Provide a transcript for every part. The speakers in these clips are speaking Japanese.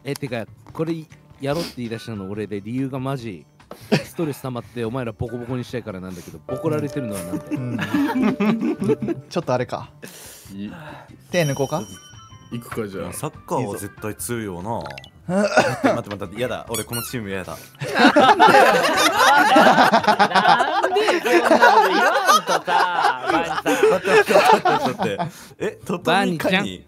てかこれやろうって言い出したの俺で理由がマジストレス溜まってお前らボコボコにしたいからなんだけどボコられてるのはなんでちょっとあれか。手抜こうか。 行くかじゃあ。 サッカーは絶対強いよな。待ってやだ、俺このチーム嫌だ。 なんでそんなこと言わんとさ、バニさん。 待って、トトミカニ。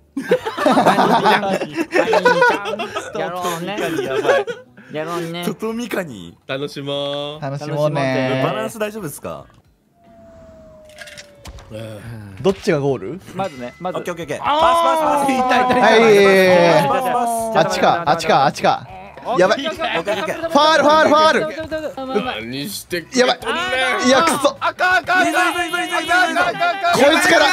やろうね。やろうね。 トトミカニ。 楽しもう。 楽しもうね。 バランス大丈夫ですか？ どっちがゴール？ まずね、まず。 オッケーオッケー。 痛い痛いはい。あっちか。やばい。ファール。 何してくれやばい。いや、くそ。こいつから。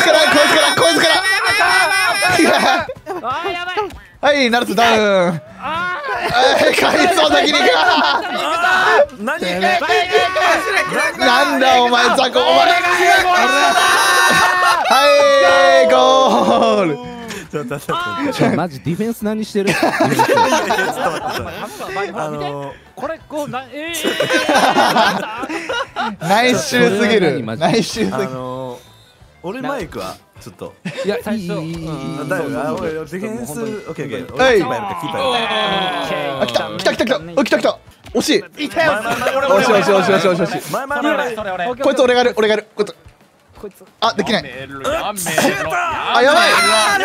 はい、ナルトダウン。かいそう先にか。なんだお前ザコお前。はいゴール。 マジディフェンス何してる？ これこう内内周すぎる。 俺マイクはちょっといやいいだよ。ディフェンスオッケー。 はい。 キーパーやるか。 来た。惜しい。惜しい。こいつ俺がやる。あ、できない。あ、やばい。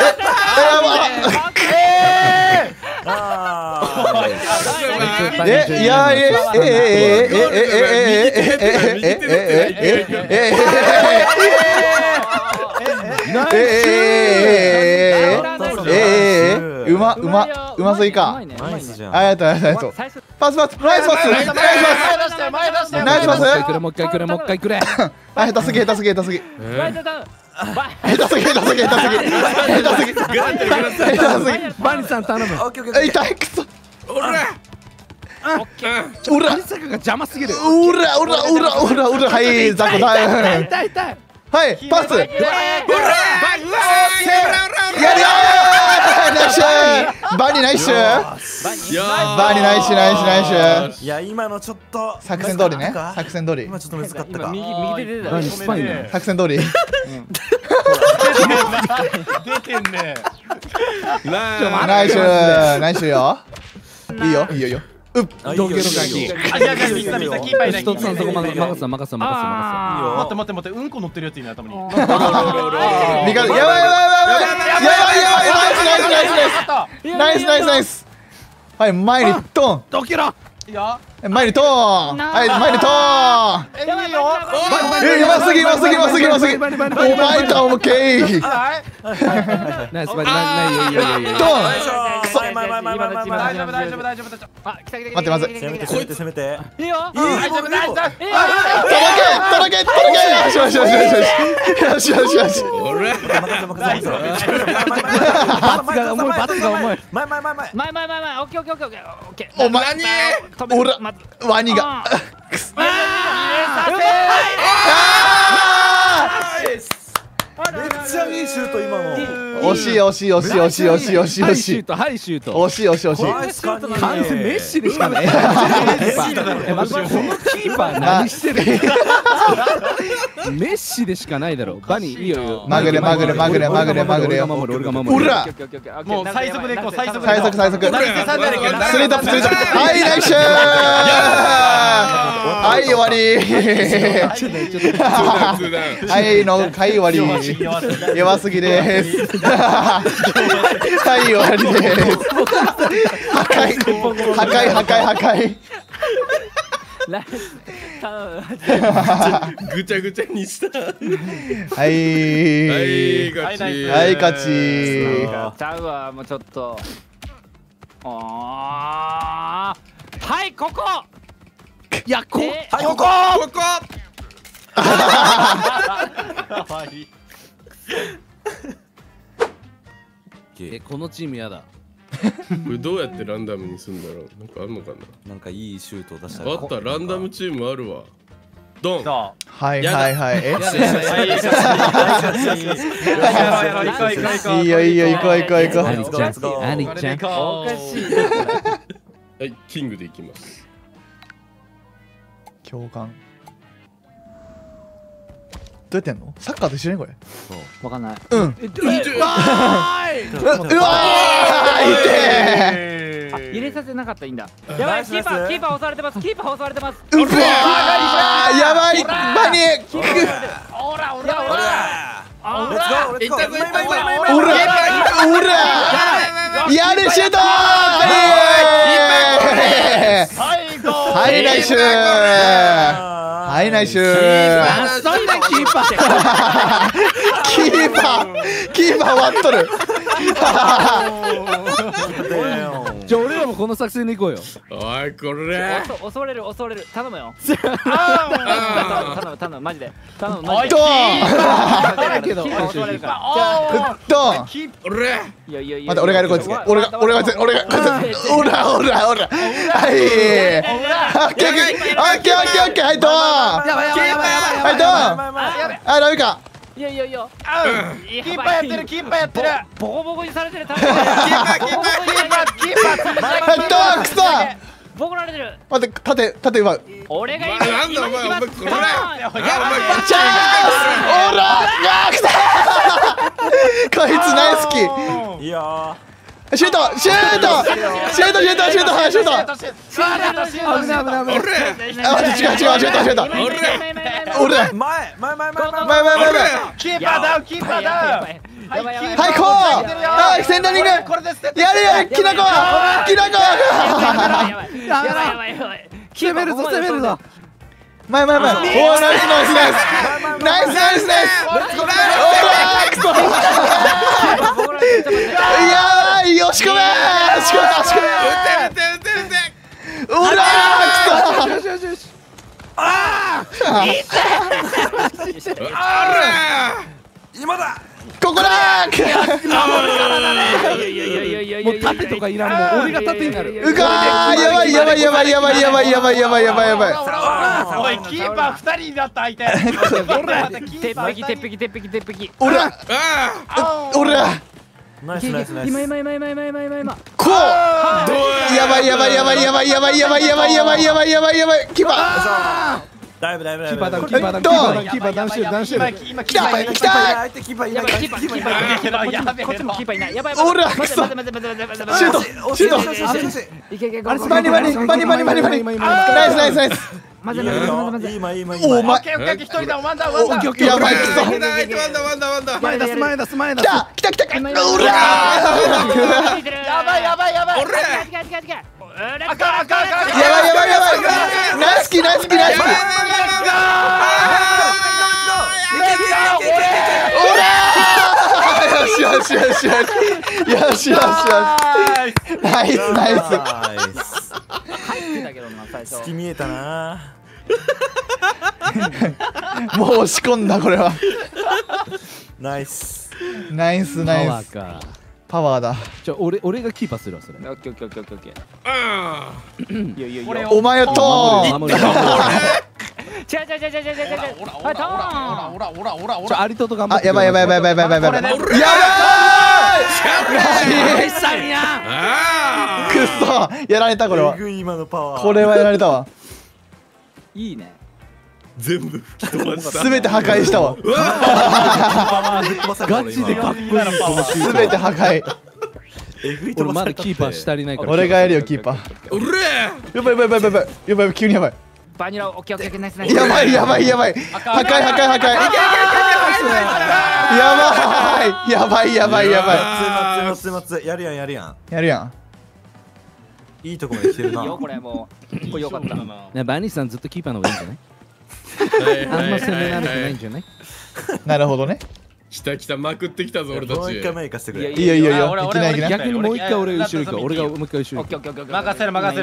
うますぎか。ありがとう。パス。ナイスパス。 もう一回くれ。 あ、下手すぎ。下手すぎ。 バニさん頼む。 痛いくそ。 バニさんが邪魔すぎる。 はいザコダウン。はいパス。やるよー。バニナイス。 いや今のちょっと作戦通りね。 今ちょっと難かったか。 右手出た。 スパイなの。 作戦通り。 出てんね。 ナイスよ。いいよ。 ドンケのガキ。 キーパーいない。 一つさんそこ任せ。 待ってうんこ乗ってるやついない頭に。 やばい。ナイス。はい前にトン。 ドキロ。 前にトーン。はい前にトーン。 やばいよ。 うますぎ。お前とオッケー。 ナイスバニ。 トーン。 大丈夫。あ、来た。 待ってまずい。 攻めて。 いいよ。 届け。よし。 俺。 バツが重い。 前。オッケー。 お前ほらワニが。 めっちゃいいシュート今の。 惜しい。 ハイシュート。 惜しい。 完全メッシでしかない。このキーパー何してる？メッシでしかないだろ。バニーいいよ。 まぐれ。 俺が守る。 うら。 もう最速でいこう。 最速。スリートップ。はいナイス。はい終わり。はい終わり。弱すぎです。はい終わりです。破壊。 ぐちゃぐちゃにした。 はい勝ち。 ちゃうわもうちょっと。はいここ。 いやここ。このチームやだ。 これどうやってランダムにするんだろう。なんかあるのかな。 なんかいいシュートを出したあったランダムチームあるわ。 ドン。 そはいはいはい。いいよいいよ、行こう行こう行こう。 兄ちゃん、兄ちゃん。 おかしい。 はい、キングでいきます。 共感。どうやってんの？サッカーと一緒にこれ。 わかんない。 うん。うわー、いて入れさせなかったらいいんだ。やばい、キーパー押されてます。キーパー押されてます。 うわー、やばい、バニー。 う。おらおらおら。 レッツゴーレッツゴー。 おらやるシュートー。はいナイス。はいナイス。 そんなキーパー。 キーパー割っとる。 俺らもこの作戦で行こうよ。 おいこれ。 恐れる頼むよ。頼むマジで。頼むおいマジで。 ドーン。 キーパー襲われるから。 ドーン。 俺。 いやいやいや。 待って、俺がやるこいつ。俺がこいつ。おら。はい。オッケー。はいドーン。はいドーン。あ、ダメか。 いや。 キーパーやってる。 ボコボコにされてる。キーパー。 はいドーン、クソ。 ボコられてる。 待って、縦奪う。 俺がなんだお前これ。 チャンス。おら。クソ。こいつナイスキー。 いいよシュート。 危ない。 違う。俺。 前キーパーダウン。 はいこう。はいセンタリング。やるキナコ。 攻めるぞ。 前。おーナイス。いやー、よしこめ。おらー、くそ。 今だここだー。 もう縦とかいらんもん。俺が縦になる。 うかー、やばい。 おいキーパー2人になった相手。 鉄壁。 おら。 ナイス今こう。やばい。キーパー。 だいぶキーパーダウンしてる。 来た。 相手キーパーいない。 こっちもキーパーいない。やばい。 おら、くそ。シュート。バニ。ナイス。 まずいいお前。 オッケー一人だ。ワンダー。 やばい、くそ。 ワンダ。 前出す。 来た。おら。 やばい。 やばい。ナイスキー。おらー。よし。ナイス。 月見えたな。 もう押し込んだこれは。 ナイス。 パワーだ。 俺がキーパーするわそれ。 オッケー。 お前と守る。アリトと頑張って。 やばい。 やばい。 くそ、やられたこれは。 今のパワー。 これはやられたわ。 いいね。 全部吹き飛ばした。 すべて破壊したわ。 ガチでかっこいい。 すべて破壊。 俺まだキーパーし足りないから。 俺がやるよキーパー。 おれ。 やばい、急にやばい。 バニラオッケーナイス。 やばい。破壊。やばい。 松やるやん。いいとこまで来てるな。 これもうよかった。 バニーさんずっとキーパーの方がいいんじゃない？あんま攻められてないんじゃない？ なるほどね。 来たまくってきたぞ俺たち。 もう一回前行かせてくれ。 いいよ。いきなり。 逆にもう一回俺後ろ行く。俺がもう一回後ろ行く。 任せろ。 オッケ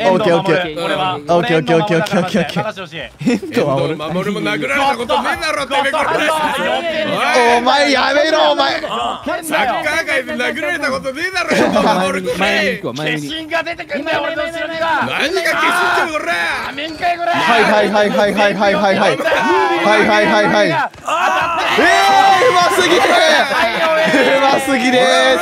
ー。ヘント守るも殴られたことねえだろてめえこれ。 お前やめろお前。 サッカー界で殴られたことねえだろ守るこれ。 化身が出てくんだよ俺の後ろには。 何が消すってこれ。 アメンジかいこれ。 はいはいはいはいはいはいはいはいはいはいはいはい。うますぎる。うますぎです。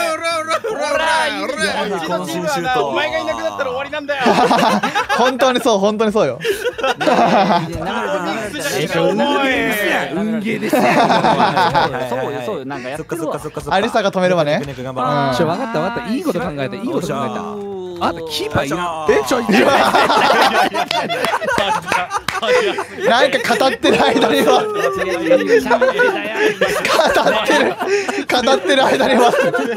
このチームはな、お前がいなくなったら終わりなんだよ。 本当にそう本当にそうよ。 運ゲーですよ。 そうよそうよなんかやってるわ。 アリサが止めればね。 分かった分かった。いいこと考えた。いいこと考えた。あとキーパーいる。 なんか語ってる間には語ってる間には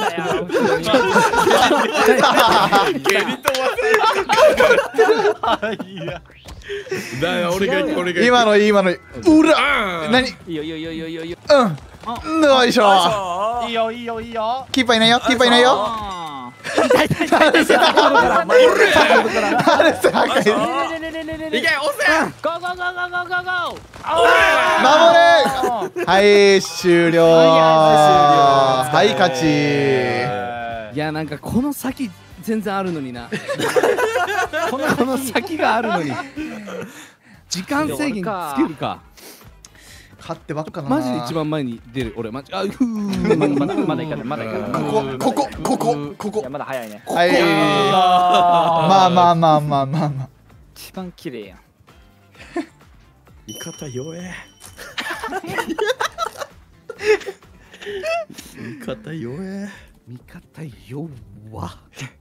今の今のうら何いいよいいよいいよいいよいいよ。 うんよいしょ。 いいよいいよいいよ。 キーパーいないよキーパーいないよ。 いけ、押せ。 ゴーゴーゴーゴーゴーゴーゴー。 守れ。はい終了。はい勝ち。 いやなんかこの先全然あるのにな。この先があるのに。時間制限つけるか。 勝ってばっかな。 マジで一番前に出る俺マジ。あまだいかないまだいかない。 ここいやまだ早いね。 はい。まあまあまあまあまあまあ。 一番綺麗やん。 味方弱え。味方弱え。 味方弱。